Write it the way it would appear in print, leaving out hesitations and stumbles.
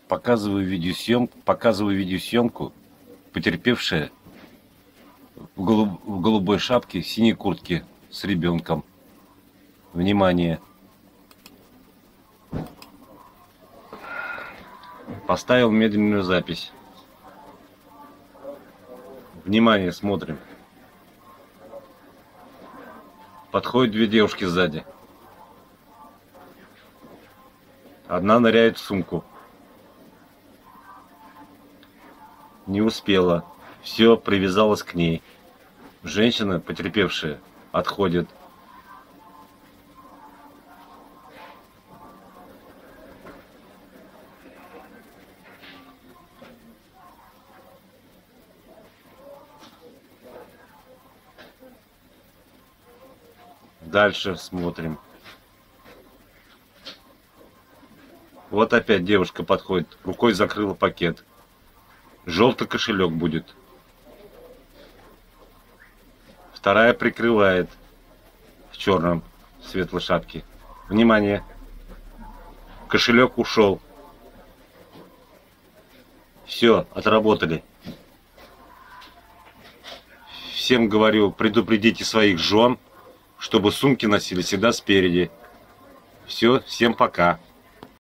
Показываю видеосъемку. Потерпевшая в голубой шапке, синей куртке с ребенком. Внимание! Поставил медленную запись. Внимание, смотрим. Подходят две девушки сзади. Одна ныряет в сумку. Не успела. Все, привязалась к ней. Женщина, потерпевшая, отходит. Дальше смотрим. Вот опять девушка подходит, рукой закрыла пакет. Желтый кошелек будет. Вторая прикрывает в черном светлой шапке. Внимание! Кошелек ушел. Все, отработали. Всем говорю, предупредите своих жен, чтобы сумки носили всегда спереди. Все, всем пока.